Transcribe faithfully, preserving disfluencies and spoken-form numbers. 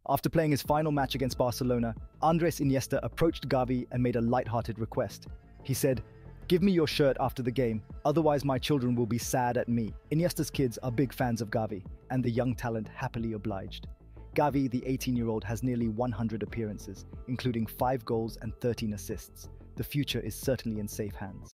After playing his final match against Barcelona, Andres Iniesta approached Gavi and made a light-hearted request. He said, "Give me your shirt after the game, otherwise my children will be sad at me." Iniesta's kids are big fans of Gavi, and the young talent happily obliged. Gavi, the eighteen-year-old, has nearly one hundred appearances, including five goals and thirteen assists. The future is certainly in safe hands.